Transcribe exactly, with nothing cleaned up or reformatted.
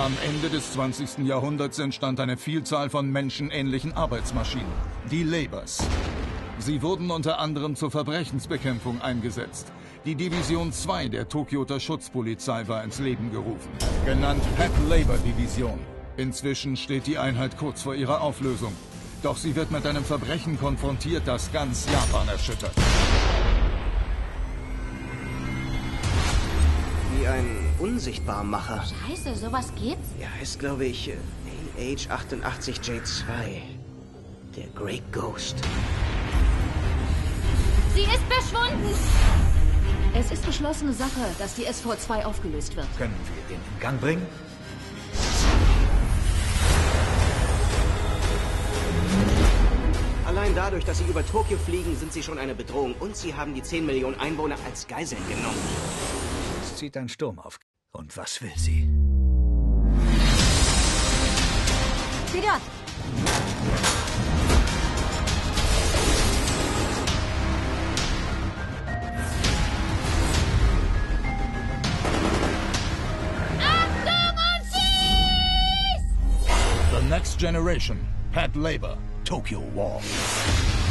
Am Ende des zwanzigsten Jahrhunderts entstand eine Vielzahl von menschenähnlichen Arbeitsmaschinen, die Labors. Sie wurden unter anderem zur Verbrechensbekämpfung eingesetzt. Die Division zwei der Tokioter Schutzpolizei war ins Leben gerufen, genannt Pat Labor Division. Inzwischen steht die Einheit kurz vor ihrer Auflösung. Doch sie wird mit einem Verbrechen konfrontiert, das ganz Japan erschüttert. Wie ein Unsichtbarmacher. Scheiße, sowas gibt's? Ja, heißt, glaube ich, äh, A H achtundachtzig J zwei. Der Great Ghost. Sie ist verschwunden! Es ist beschlossene Sache, dass die S V zwei aufgelöst wird. Können wir ihn in Gang bringen? Allein dadurch, dass sie über Tokio fliegen, sind sie schon eine Bedrohung. Und sie haben die zehn Millionen Einwohner als Geiseln genommen. Es zieht ein Sturm auf. Und was will sie? Sieh dort! Achtung und schieß! The Next Generation, Pat Labor, Tokyo War.